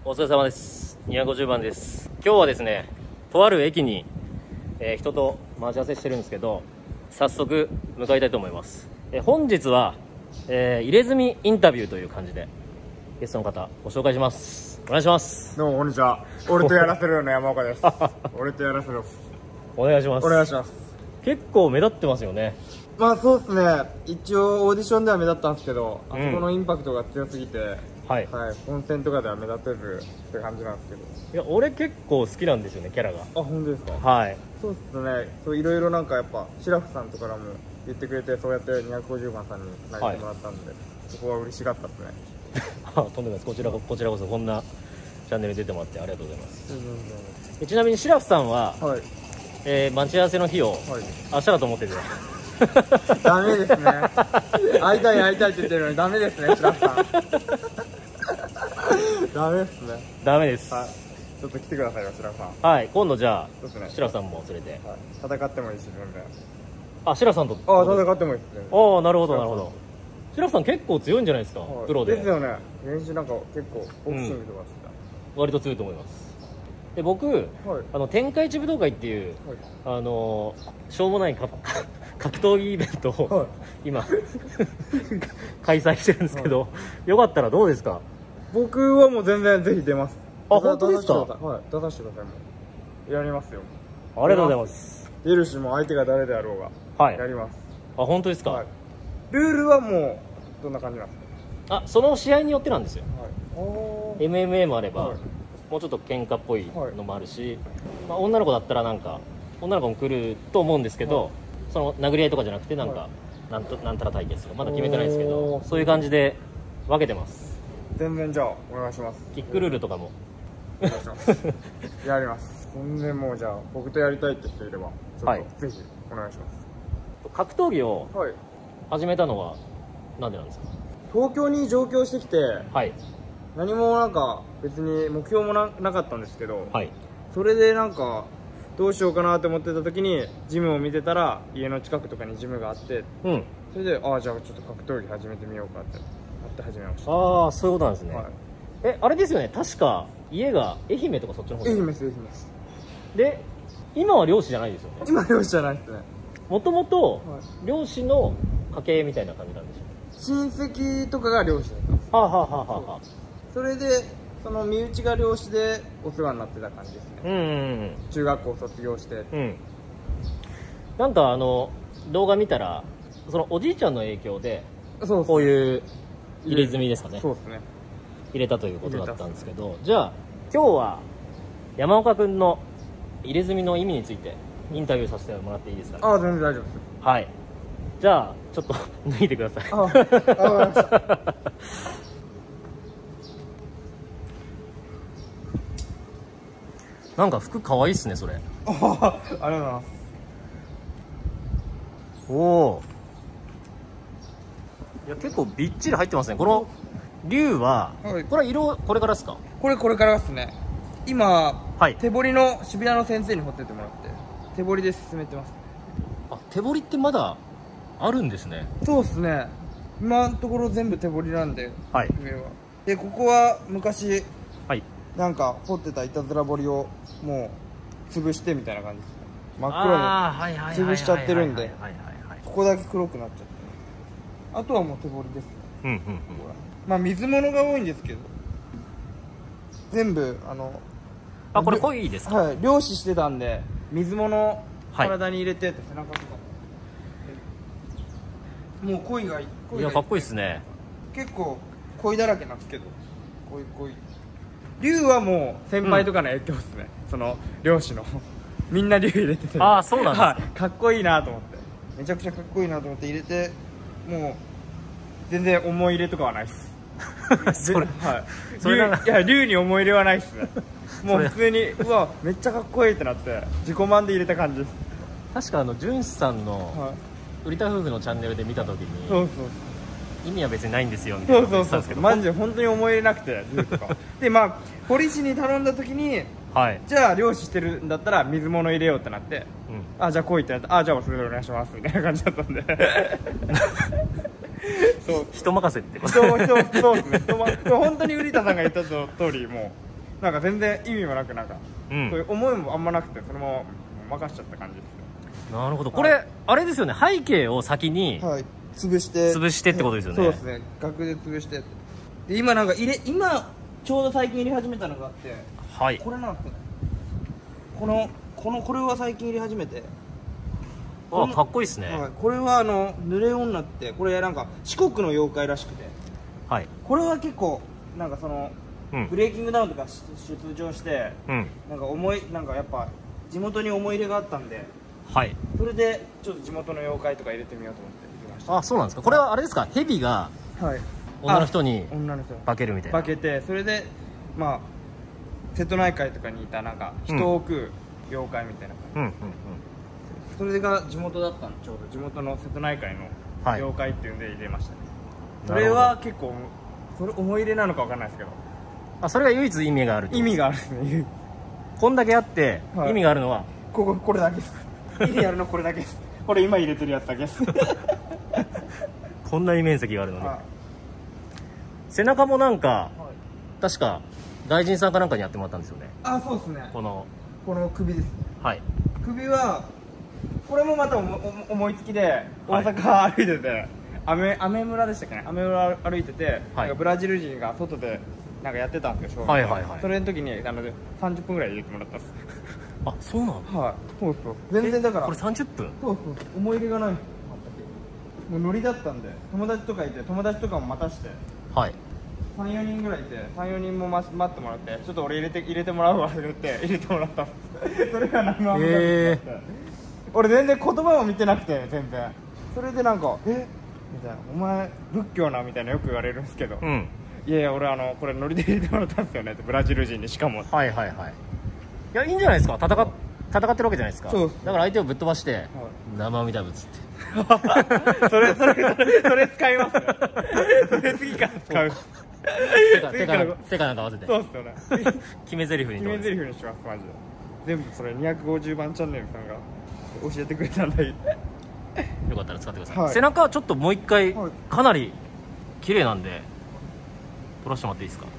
お疲れ様です。250番です。今日はですね、とある駅に、人と待ち合わせしてるんですけど、早速向かいたいと思います。本日は、入れ墨インタビューという感じでゲストの方ご紹介します。お願いします。 どうもこんにちは。俺とやらせるような山岡です。俺とやらせる。 お願いします。 お願いします。 結構目立ってますよね。 まあそうですね。一応オーディションでは目立ったんですけど、あそこのインパクトが強すぎて、 はい、 本戦とかでは目立てずって感じなんですけど。 いや、俺結構好きなんですよね、キャラが。あ、 本当ですか。 はい。 そうですね。そういろいろなんかやっぱシラフさんとかからも言ってくれて、そうやって250番さんに投げてもらったんで、そこは嬉しかったですね。 とんでもないです。こちらこそこんなチャンネル出てもらってありがとうございます。ちなみにシラフさんは、待ち合わせの日を明日だと思ってて。 ダメですね。会いたいって言ってるのにダメですね、シラフさん。ダメですね。 ダメです。 ちょっと来てくださいよ、シラフさん。 はい、今度じゃあシラフさんも連れて戦ってもいいし、全然。 あ、シラフさんと。 戦ってもいいですね。 ああ、なるほどなるほど。シラフさん結構強いんじゃないですか、プロで。 ですよね。練習なんか結構ボクシングとかしてた。割と強いと思います。で、僕、天下一武道会っていうしょうもない格闘技イベントを今開催してるんですけど、よかったらどうですか？ 僕はもう全然ぜひ出ます。 あ、本当ですか？ はい、出させてください。もうやりますよ。 ありがとうございます。 出るし、も相手が誰であろうがやります。 あ、本当ですか？ ルールはもうどんな感じなんですか？ あ、その試合によってなんですよ。MMA もあれば、もうちょっと喧嘩っぽいのもあるし、女の子だったらなんか女の子も来ると思うんですけど、その殴り合いとかじゃなくてなんか、なんたら対決とかまだ決めてないですけど、そういう感じで分けてます。 全然じゃあお願いします。 キックルールとかもお願いしますやります。全然もうじゃあ僕とやりたいって人いればちょっとぜひお願いします。 格闘技を始めたのはなんでなんですか？ 東京に上京してきて、何もなんか別に目標もなかったんですけど、それでなんかどうしようかなって思ってた時にジムを見てたら家の近くとかにジムがあって、それでじゃあちょっと格闘技始めてみようかってなって始めました。 ああ、そういうことなんですね。あれですよね、確か家が愛媛とかそっちの方です。 愛媛です。 で、今は漁師じゃないですよね。 今漁師じゃないですね。 もともと漁師の家系みたいな感じなんでしょう。 親戚とかが漁師だったんです。それでその身内が漁師でお世話になってた感じですね。中学校卒業して、 なんか動画見たらそのおじいちゃんの影響でこういう入れ墨ですかね、入れたということだったんですけど、じゃあ今日は山岡君の入れ墨の意味についてインタビューさせてもらっていいですかね？ 全然大丈夫です。 はい、じゃあちょっと脱いでください。 わかりました。 なんか服可愛いっすね、それ。 ありがとうございます。 おお。いや、結構びっちり入ってますね。この竜は、これは色これからですか？ これからですね。今、手彫りの渋谷の先生に彫っててもらって、手彫りで進めてます。 あ、手彫りってまだあるんですね。 そうですね。今のところ全部手彫りなんで、上は。で、ここは昔、なんか彫ってたいたずら彫りをもう潰してみたいな感じですね。真っ黒に潰しちゃってるんで、ここだけ黒くなっちゃって、あとはもう手彫りですね。まあ水物が多いんですけど、全部これ濃いですか？ 漁師してたんで水物体に入れてって背中とかもう濃いがいい。 いや、かっこいいですね。 結構濃いだらけなんですけど、濃い竜はもう先輩とかの影響ですね。その漁師のみんな竜入れてて、 ああ、そうなんですか。 かっこいいなと思って、めちゃくちゃかっこいいなと思って入れて、もう全然思い入れとかはないっす。竜に思い入れはないっすね。もう普通にうわめっちゃかっこいいってなって自己満で入れた感じです。 確か純子さんの売田夫婦のチャンネルで見た時に、意味は別にないんですよみたいな言ってたんですけど、 マジで本当に思い入れなくて竜とかで、まあ堀市に頼んだ時に、じゃあ漁師してるんだったら水物入れようってなって、じゃあ来いってなって、じゃあそれでお願いしますみたいな感じだったんで人任せってこと。 そうですね。本当に瓜田さんが言った通り、もなんか全然意味もなく、なんか、そういう思いもあんまなくて、そのまま任しちゃった感じですね。 なるほど。これあれですよね、背景を先に潰してってことですよね。 そうですね、額で潰して。で今なんか今ちょうど最近入れ始めたのがあって、はい、これなんですね。これは最近入れ始めて、 あ、かっこいいですね。 これは濡れ女って、これなんか四国の妖怪らしくて、はい、これは結構なんかその、ブレイキングダウンとか出場して、なんかやっぱ地元に思い入れがあったんで、はい、それでちょっと地元の妖怪とか入れてみようと思って入れました。 あ、そうなんですか。これはあれですか、蛇が女の人に化けるみたいな。 化けて、それでまあ瀬戸内海とかにいたなんか人を食う妖怪みたいな感じ、それが地元だったの。ちょうど地元の瀬戸内海の妖怪っていうんで入れましたね。それは結構それ思い入れなのかわかんないですけど、 あ、それが唯一意味がある。 意味があるですね。 こんだけあって意味があるのはこれだけです。意味あるのこれだけです。これ今入れてるやつだけです。 こんなに面積があるのに。背中もなんか確か大臣さんかなんかにやってもらったんですよね。 あ、そうですね。この首ですね。はい。首はこれもまた思いつきで、大阪歩いてて、アメ村でしたっけね、アメ村歩いてて、ブラジル人が外でなんかやってたんですよ、それの時に30分ぐらい入れてもらったんです。 あ、そうなの。 はい、そうそう、全然だからこれ30分。 そうそう、思い入れがない。もうノリだったんで、友達とかいて、友達とかも待たして、はい、3、4人ぐらいいて、3、4人も待ってもらって、ちょっと俺入れてもらうわって言って入れてもらったんです。それが何の話だって、俺全然言葉も見てなくて、全然。それでなんかみたいな、お前仏教なみたいなよく言われるんですけど、いやいや俺これノリで入れてもらったんですよねって、ブラジル人に。しかもはいはいはい、 いや、いいんじゃないですか。戦ってるわけじゃないですか。そうだから相手をぶっ飛ばして生身だぶつってそれ使いますね。それ次から使う。 手かなんか合わせて。 そうっすよね。 決め台詞にします、 マジで。全部それ250番チャンネルさんが教えてくれたんで、よかったら使ってください。背中ちょっともう一回、かなり綺麗なんで撮らせてもらっていいですか。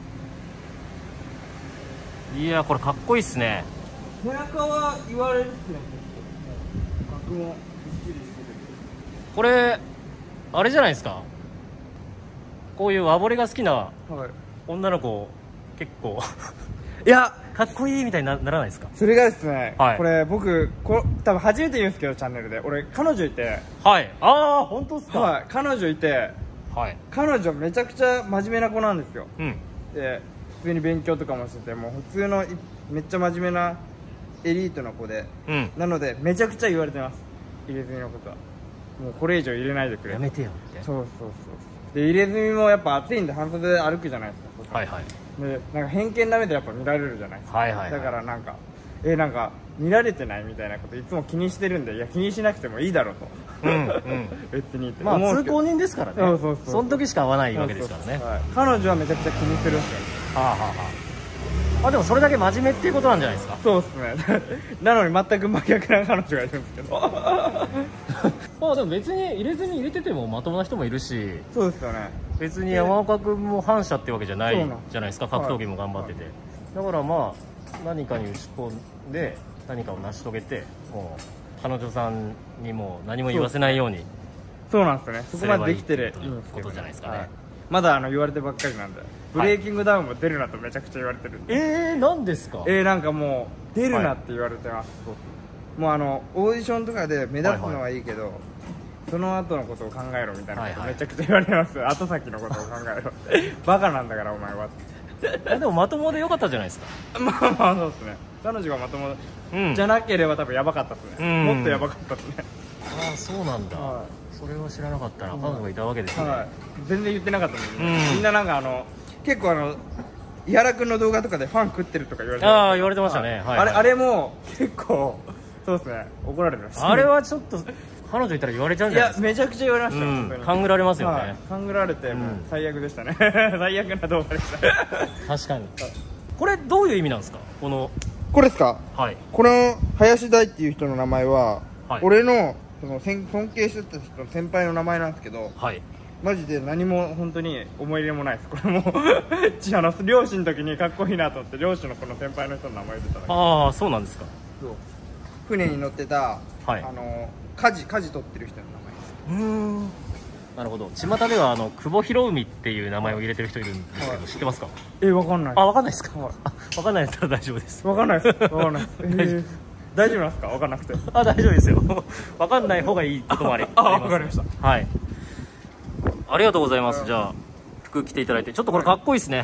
いや、これかっこいいっすね。 背中は言われるっすね。額もこれあれじゃないですか、こういう和彫りが好きな女の子、結構いやかっこいいみたいにならないですか。 それがですね、これ僕多分初めて言うんですけど、チャンネルで俺彼女いて、 はい、ああ本当ですか。 はい、彼女いて、彼女めちゃくちゃ真面目な子なんですよ。で普通に勉強とかもしてて、もう普通のめっちゃ真面目なエリートの子で、なのでめちゃくちゃ言われてます、入れ墨のことは。もうこれ以上入れないでくれ、 やめてよって。 そうで、入れ墨もやっぱ暑いんで半袖で歩くじゃないですか。でなんか偏見な目でやっぱ見られるじゃないですか。だからなんかなんか見られてないみたいなこといつも気にしてるんで、いや気にしなくてもいいだろうと。別にってまあ通行人ですからね。その時しか会わないわけですからね。 彼女はめちゃくちゃ気にするんですよ。 でもそれだけ真面目っていうことなんじゃないですか。 そうですね。なのに全く真逆な彼女がいるんですけどまあでも別に入れずに入れててもまともな人もいるし、 そうですよね。 別に山岡君も反社ってわけじゃないじゃないですか。格闘技も頑張ってて、だからまあ何かに打ち込んで何かを成し遂げて、もう彼女さんにも何も言わせないように。 そうなんですよね。そこまでできてることじゃないですかね。まだ言われてばっかりなんで、ブレイキングダウンも出るなとめちゃくちゃ言われてるんで。 何ですか。 なんかもう出るなって言われてます。もうオーディションとかで目立つのはいいけど、その後のことを考えろみたいなことめちゃくちゃ言われます。後先のことを考えろバカなんだからお前はでもまともでよかったじゃないですか。 まあそうですね。彼女がまともじゃなければ多分やばかったですね。もっとやばかったですね。 ああそうなんだ。それは知らなかったな。彼女がいたわけですね。 全然言ってなかったんで、みんななんか結構伊原君の動画とかでファン食ってるとか言われて、 言われてましたね。 あれも結構そうですね、怒られてました。 あれはちょっと彼女いたら言われちゃうんじゃないですか。 いやめちゃくちゃ言われましたよ、本当に。 勘ぐられますよね。 勘ぐられて最悪でしたね。最悪な動画でした確かに。これどういう意味なんですか。これですか。この林大っていう人の名前は、俺の尊敬してた人の先輩の名前なんですけど、 マジで何も本当に思い入れもないです。これも漁師の時にかっこいいなと思って漁師のこの先輩の人の名前出ただけ。 ああ、そうなんですか。 そう、船に乗ってた、はい、舵取ってる人の名前です。 なるほど。巷では久保博海っていう名前を入れてる人いるんですけど、はい、知ってますか？ わかんない。 わかんないですか？わかんないですから大丈夫です。 わかんないです。わかんないです。大丈夫なんですか？わかんなくて。 大丈夫ですよ。わかんない方がいいこともあります。 わかりました。 はい。ありがとうございます。じゃあ服着ていただいて、ちょっとこれかっこいいですね。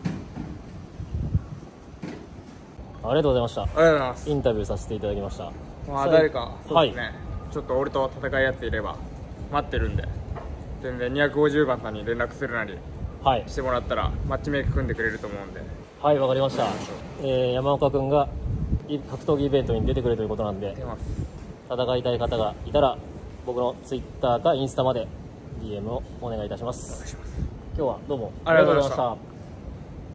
ありがとうございました。 ありがとうございます。 インタビューさせていただきました。 まあ誰かそうですね、はい、ちょっと俺と戦い合っていれば待ってるんで、全然250番さんに連絡するなりしてもらったらマッチメイク組んでくれると思うんで。 はい、わかりました。山岡君が格闘技イベントに出てくれるということなんで、戦いたい方がいたら僕のツイッターかインスタまで DM をお願いいたします。今日はどうもありがとうございました。